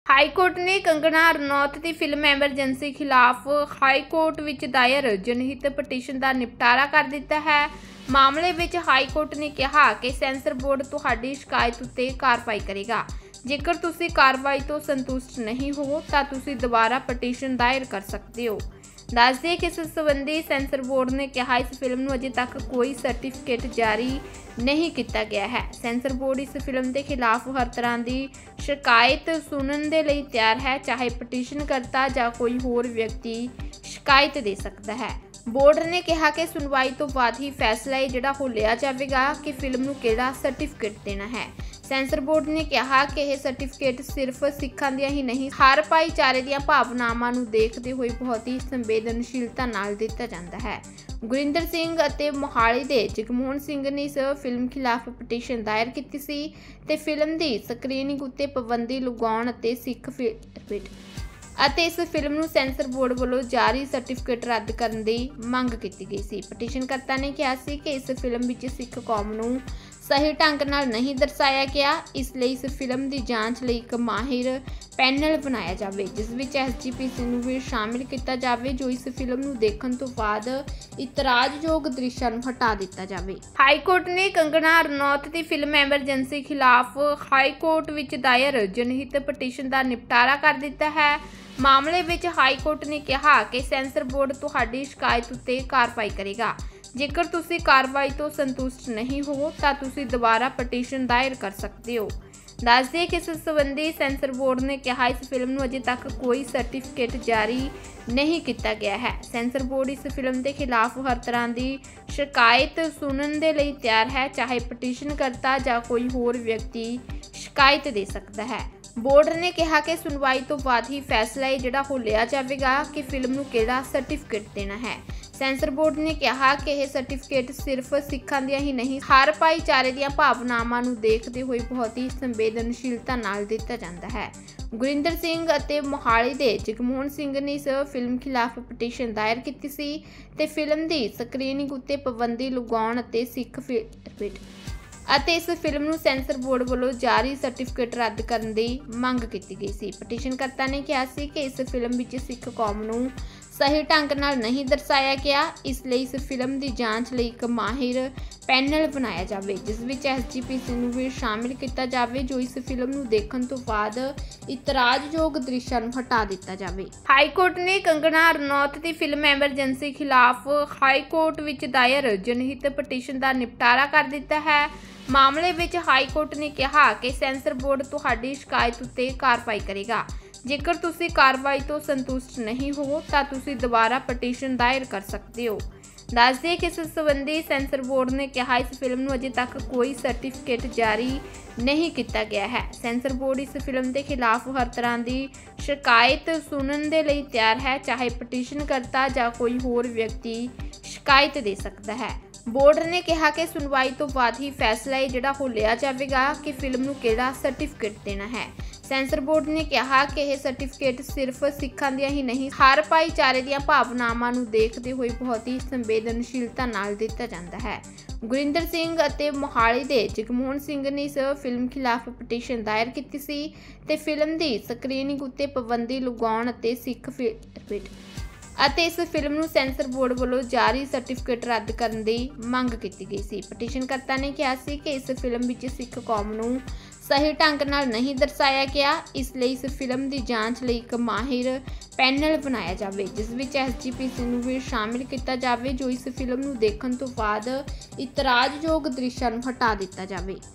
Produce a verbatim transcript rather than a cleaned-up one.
High court ਨੇ ਕੰਗਨਾ ਰਣੌਤ ਦੀ film Emergency ਖਿਲਾਫ ਹਾਈ ਕੋਰਟ ਵਿੱਚ ਦਾਇਰ ਜਨਹਿਤ ਪਟੀਸ਼ਨ ਦਾ ਨਿਪਟਾਰਾ ਕਰ ਦਿੱਤਾ ਹੈ। ਮਾਮਲੇ ਵਿੱਚ ਹਾਈ ਕੋਰਟ ਨੇ ਕਿਹਾ ਕਿ ਸੈਂਸਰ ਬੋਰਡ ਤੁਹਾਡੀ ਸ਼ਿਕਾਇਤ ਉੱਤੇ ਕਾਰਵਾਈ ਕਰੇਗਾ। ਜੇਕਰ ਤੁਸੀਂ ਕਾਰਵਾਈ ਤੋਂ ਸੰਤੁਸ਼ਟ ਨਹੀਂ ਹੋ ਤਾਂ ਤੁਸੀਂ ਦੁਬਾਰਾ ਪਟੀਸ਼ਨ ਦਾਇਰ ਕਰ ਸਕਦੇ ਹੋ। ਦੱਸ ਦਈਏ ਕਿ ਇਸ ਸੰਬੰਧੀ ਸੈਂਸਰ ਬੋਰਡ ਨੇ ਕਿਹਾ ਇਸ ਫਿਲਮ ਨੂੰ ਅਜੇ ਤੱਕ ਕੋਈ ਸਰਟੀਫਿਕੇਟ ਜਾਰੀ ਨਹੀਂ ਕੀਤਾ ਗਿਆ ਹੈ। ਸੈਂਸਰ ਬੋਰਡ ਇਸ ਫਿਲਮ ਦੇ ਖਿਲਾਫ ਹਰ ਤਰ੍ਹਾਂ ਦੀ ਸ਼ਿਕਾਇਤ ਸੁਣਨ ਦੇ ਲਈ ਤਿਆਰ ਹੈ, ਚਾਹੇ ਪਟੀਸ਼ਨ ਕਰਤਾ ਜਾਂ ਕੋਈ ਹੋਰ ਵਿਅਕਤੀ ਸ਼ਿਕਾਇਤ ਦੇ ਸਕਦਾ ਹੈ। ਬੋਰਡ ਨੇ ਕਿਹਾ ਕਿ ਸੁਣਵਾਈ ਤੋਂ ਬਾਅਦ ਹੀ ਫੈਸਲਾ ਇਹ ਜਿਹੜਾ ਹੋ ਲਿਆ ਜਾਵੇਗਾ ਕਿ ਫਿਲਮ ਨੂੰ ਕਿਹੜਾ ਸਰਟੀਫਿਕੇਟ ਦੇਣਾ ਹੈ। ਸੈਂਸਰ ਬੋਰਡ ਨੇ ਕਿਹਾ ਕਿ ਇਹ ਸਰਟੀਫਿਕੇਟ ਸਿਰਫ ਸਿੱਖਾਂ ਦੀਆਂ ਹੀ ਨਹੀਂ, ਹਰ ਭਾਈਚਾਰੇ ਦੀਆਂ ਭਾਵਨਾਵਾਂ ਨੂੰ ਦੇਖਦੇ ਹੋਏ ਬਹੁਤ ਹੀ ਸੰਵੇਦਨਸ਼ੀਲਤਾ ਨਾਲ ਦਿੱਤਾ ਜਾਂਦਾ ਹੈ। ਗੁਰਿੰਦਰ ਸਿੰਘ ਅਤੇ ਮੋਹਾਲੀ ਦੇ ਜਗਮੋਹਨ ਸਿੰਘ ਨੇ ਇਸ ਫਿਲਮ ਖਿਲਾਫ ਪਟੀਸ਼ਨ ਦਾਇਰ ਕੀਤੀ ਸੀ ਤੇ ਫਿਲਮ ਦੀ ਸਕਰੀਨਿੰਗ ਉੱਤੇ ਪਾਬੰਦੀ ਲਗਾਉਣ ਅਤੇ ਸਿੱਖ ਅਤੇ ਇਸ ਫਿਲਮ ਨੂੰ ਸੈਂਸਰ ਬੋਰਡ ਵੱਲੋਂ ਜਾਰੀ ਸਰਟੀਫਿਕੇਟ ਰੱਦ ਕਰਨ ਦੀ ਮੰਗ ਕੀਤੀ ਗਈ ਸੀ। ਪਟੀਸ਼ਨਕਰਤਾ ਨੇ ਕਿਹਾ ਸੀ ਕਿ ਇਸ ਫਿਲਮ ਵਿੱਚ ਸਿੱਖ ਕੌਮ ਨੂੰ ਸਹੀ ਢੰਗ ਨਾਲ ਨਹੀਂ ਦਰਸਾਇਆ ਗਿਆ, ਇਸ ਲਈ ਇਸ ਫਿਲਮ ਦੀ ਜਾਂਚ ਲਈ ਇੱਕ ਮਾਹਿਰ ਪੈਨਲ ਬਣਾਇਆ ਜਾਵੇ, ਜਿਸ ਵਿੱਚ ਐਸ ਜੀ ਪੀ ਸੀ ਨੂੰ ਵੀ ਸ਼ਾਮਿਲ ਕੀਤਾ ਜਾਵੇ, ਜੋ ਇਸ ਫਿਲਮ ਨੂੰ ਦੇਖਣ ਤੋਂ ਬਾਅਦ ਇਤਰਾਜ਼ਯੋਗ ਦ੍ਰਿਸ਼ਾਂ ਨੂੰ ਹਟਾ ਦਿੱਤਾ ਜਾਵੇ। ਹਾਈ ਕੋਰਟ ਨੇ ਕੰਗਨਾ ਰਣੌਤ ਦੀ ਫਿਲਮ ਐਮਰਜੈਂਸੀ ਖਿਲਾਫ ਹਾਈ ਕੋਰਟ ਵਿੱਚ ਦਾਇਰ ਜਨਹਿਤ ਪਟੀਸ਼ਨ ਦਾ ਨਿਪਟਾਰਾ ਕਰ ਦਿੱਤਾ ਹੈ। ਮਾਮਲੇ ਵਿੱਚ ਹਾਈ ਕੋਰਟ ਨੇ ਕਿਹਾ ਕਿ ਸੈਂਸਰ ਬੋਰਡ ਤੁਹਾਡੀ ਸ਼ਿਕਾਇਤ ਉੱਤੇ ਕਾਰਵਾਈ ਕਰੇਗਾ। ਜੇਕਰ ਤੁਸੀਂ ਕਾਰਵਾਈ ਤੋਂ ਸੰਤੁਸ਼ਟ ਨਹੀਂ ਹੋ ਤਾਂ ਤੁਸੀਂ ਦੁਬਾਰਾ ਪਟੀਸ਼ਨ ਦਾਇਰ ਕਰ ਸਕਦੇ ਹੋ। ਦੱਸ ਦਈਏ ਕਿ ਇਸ ਸੰਬੰਧੀ ਸੈਂਸਰ ਬੋਰਡ ਨੇ ਕਿਹਾ ਇਸ ਫਿਲਮ ਨੂੰ ਅਜੇ ਤੱਕ ਕੋਈ ਸਰਟੀਫਿਕੇਟ ਜਾਰੀ ਨਹੀਂ ਕੀਤਾ ਗਿਆ ਹੈ। ਸੈਂਸਰ ਬੋਰਡ ਇਸ ਫਿਲਮ ਦੇ ਖਿਲਾਫ ਹਰ ਤਰ੍ਹਾਂ ਦੀ ਸ਼ਿਕਾਇਤ ਸੁਣਨ ਦੇ ਲਈ ਤਿਆਰ ਹੈ, ਚਾਹੇ ਪਟੀਸ਼ਨ ਕਰਤਾ ਜਾਂ ਕੋਈ ਹੋਰ ਵਿਅਕਤੀ ਸ਼ਿਕਾਇਤ ਦੇ ਸਕਦਾ ਹੈ। ਬੋਰਡ ਨੇ ਕਿਹਾ ਕਿ ਸੁਣਵਾਈ ਤੋਂ ਬਾਅਦ ਹੀ ਫੈਸਲਾ ਇਹ ਜਿਹੜਾ ਹੋ ਲਿਆ ਜਾਵੇਗਾ ਕਿ ਫਿਲਮ ਨੂੰ ਕਿਹੜਾ ਸਰਟੀਫਿਕੇਟ ਦੇਣਾ ਹੈ। ਸੈਂਸਰ ਬੋਰਡ ਨੇ ਕਿਹਾ ਕਿ ਇਹ ਸਰਟੀਫਿਕੇਟ ਸਿਰਫ ਸਿੱਖਾਂ ਦੀਆਂ ਹੀ ਨਹੀਂ, ਹਰ ਭਾਈਚਾਰੇ ਦੀਆਂ ਭਾਵਨਾਵਾਂ ਨੂੰ ਦੇਖਦੇ ਹੋਏ ਬਹੁਤ ਹੀ ਸੰਵੇਦਨਸ਼ੀਲਤਾ ਨਾਲ ਦਿੱਤਾ ਜਾਂਦਾ ਹੈ। ਗੁਰਿੰਦਰ ਸਿੰਘ ਅਤੇ ਮੋਹਾਲੀ ਦੇ ਜਗਮੋਹਨ ਸਿੰਘ ਨੇ ਇਸ ਫਿਲਮ ਖਿਲਾਫ ਪਟੀਸ਼ਨ ਦਾਇਰ ਕੀਤੀ ਸੀ ਤੇ ਫਿਲਮ ਦੀ ਸਕਰੀਨਿੰਗ ਉੱਤੇ ਪਾਬੰਦੀ ਲਗਾਉਣ ਅਤੇ ਸਿੱਖ ਅਤੇ ਇਸ ਫਿਲਮ ਨੂੰ ਸੈਂਸਰ ਬੋਰਡ ਵੱਲੋਂ ਜਾਰੀ ਸਰਟੀਫਿਕੇਟ ਰੱਦ ਕਰਨ ਦੀ ਮੰਗ ਕੀਤੀ ਗਈ ਸੀ। ਪਟੀਸ਼ਨਕਰਤਾ ਨੇ ਕਿਹਾ ਸੀ ਕਿ ਇਸ ਫਿਲਮ ਵਿੱਚ ਸਿੱਖ ਕੌਮ ਨੂੰ ਸਹੀ ਢੰਗ ਨਾਲ ਨਹੀਂ ਦਰਸਾਇਆ ਗਿਆ, ਇਸ ਲਈ ਇਸ ਫਿਲਮ ਦੀ ਜਾਂਚ ਲਈ ਇੱਕ ਮਾਹਿਰ ਪੈਨਲ ਬਣਾਇਆ ਜਾਵੇ, ਜਿਸ ਵਿੱਚ ਐਸ ਜੀ ਪੀ ਸੀ ਨੂੰ ਵੀ ਸ਼ਾਮਿਲ ਕੀਤਾ ਜਾਵੇ, ਜੋ ਇਸ ਫਿਲਮ ਨੂੰ ਦੇਖਣ ਤੋਂ ਬਾਅਦ ਇਤਰਾਜ਼ਯੋਗ ਦ੍ਰਿਸ਼ਾਂ ਨੂੰ ਹਟਾ ਦਿੱਤਾ ਜਾਵੇ। ਹਾਈ ਕੋਰਟ ਨੇ ਕੰਗਨਾ ਰਣੌਤ ਦੀ ਫਿਲਮ ਐਮਰਜੈਂਸੀ ਖਿਲਾਫ ਹਾਈ ਕੋਰਟ ਵਿੱਚ ਦਾਇਰ ਜਨਹਿਤ ਪਟੀਸ਼ਨ ਦਾ ਨਿਪਟਾਰਾ ਕਰ ਦਿੱਤਾ ਹੈ। ਮਾਮਲੇ ਵਿੱਚ ਹਾਈ ਕੋਰਟ ਨੇ ਕਿਹਾ ਕਿ ਸੈਂਸਰ ਬੋਰਡ ਤੁਹਾਡੀ ਸ਼ਿਕਾਇਤ ਉੱਤੇ ਕਾਰਵਾਈ ਕਰੇਗਾ। ਜੇਕਰ ਤੁਸੀਂ ਕਾਰਵਾਈ ਤੋਂ ਸੰਤੁਸ਼ਟ ਨਹੀਂ ਹੋ ਤਾਂ ਤੁਸੀਂ ਦੁਬਾਰਾ ਪਟੀਸ਼ਨ ਦਾਇਰ ਕਰ ਸਕਦੇ ਹੋ। ਦੱਸ ਦਈਏ ਕਿ ਇਸ ਸੰਬੰਧੀ ਸੈਂਸਰ ਬੋਰਡ ਨੇ ਕਿਹਾ ਇਸ ਫਿਲਮ ਨੂੰ ਅਜੇ ਤੱਕ ਕੋਈ ਸਰਟੀਫਿਕੇਟ ਜਾਰੀ ਨਹੀਂ ਕੀਤਾ ਗਿਆ ਹੈ। ਸੈਂਸਰ ਬੋਰਡ ਇਸ ਫਿਲਮ ਦੇ ਖਿਲਾਫ ਹਰ ਤਰ੍ਹਾਂ ਦੀ ਸ਼ਿਕਾਇਤ ਸੁਣਨ ਦੇ ਲਈ ਤਿਆਰ ਹੈ, ਚਾਹੇ ਪਟੀਸ਼ਨ ਕਰਤਾ ਜਾਂ ਕੋਈ ਹੋਰ ਵਿਅਕਤੀ ਸ਼ਿਕਾਇਤ ਦੇ ਸਕਦਾ ਹੈ। ਬੋਰਡ ਨੇ ਕਿਹਾ ਕਿ ਸੁਣਵਾਈ ਤੋਂ ਬਾਅਦ ਹੀ ਫੈਸਲਾ ਇਹ ਜਿਹੜਾ ਹੋ ਲਿਆ ਜਾਵੇਗਾ ਕਿ ਫਿਲਮ ਨੂੰ ਕਿਹੜਾ ਸਰਟੀਫਿਕੇਟ ਦੇਣਾ ਹੈ। ਸੈਂਸਰ ਬੋਰਡ ਨੇ ਕਿਹਾ ਕਿ ਇਹ ਸਰਟੀਫਿਕੇਟ ਸਿਰਫ ਸਿੱਖਾਂ ਦੀਆਂ ਹੀ ਨਹੀਂ, ਹਰ ਭਾਈਚਾਰੇ ਦੀਆਂ ਭਾਵਨਾਵਾਂ ਨੂੰ ਦੇਖਦੇ ਹੋਏ ਬਹੁਤ ਹੀ ਸੰਵੇਦਨਸ਼ੀਲਤਾ ਨਾਲ ਦਿੱਤਾ ਜਾਂਦਾ ਹੈ। ਗੁਰਿੰਦਰ ਸਿੰਘ ਅਤੇ ਮੋਹਾਲੀ ਦੇ ਜਗਮੋਹਨ ਸਿੰਘ ਨੇ ਇਸ ਫਿਲਮ ਖਿਲਾਫ ਪਟੀਸ਼ਨ ਦਾਇਰ ਕੀਤੀ ਸੀ ਤੇ ਫਿਲਮ ਦੀ ਸਕਰੀਨਿੰਗ ਉੱਤੇ ਪਾਬੰਦੀ ਲਗਾਉਣ ਅਤੇ ਸਿੱਖ ਅਤੇ ਇਸ ਫਿਲਮ ਨੂੰ ਸੈਂਸਰ ਬੋਰਡ ਵੱਲੋਂ ਜਾਰੀ ਸਰਟੀਫਿਕੇਟ ਰੱਦ ਕਰਨ ਦੀ ਮੰਗ ਕੀਤੀ ਗਈ ਸੀ। ਪਟੀਸ਼ਨਕਰਤਾ ਨੇ ਕਿਹਾ ਸੀ ਕਿ ਇਸ ਫਿਲਮ ਵਿੱਚ ਸਿੱਖ ਕੌਮ ਨੂੰ ਸਹੀ ਢੰਗ ਨਾਲ ਨਹੀਂ ਦਰਸਾਇਆ ਗਿਆ, ਇਸ ਲਈ ਇਸ ਫਿਲਮ ਦੀ ਜਾਂਚ ਲਈ ਇੱਕ ਮਾਹਿਰ ਪੈਨਲ ਬਣਾਇਆ ਜਾਵੇ, ਜਿਸ ਵਿੱਚ ਐਸ ਜੀ ਪੀ ਸੀ ਨੂੰ ਵੀ ਸ਼ਾਮਿਲ ਕੀਤਾ ਜਾਵੇ, ਜੋ ਇਸ ਫਿਲਮ ਨੂੰ ਦੇਖਣ ਤੋਂ ਬਾਅਦ ਇਤਰਾਜ਼ਯੋਗ ਦ੍ਰਿਸ਼ਾਂ ਨੂੰ ਹਟਾ ਦਿੱਤਾ ਜਾਵੇ।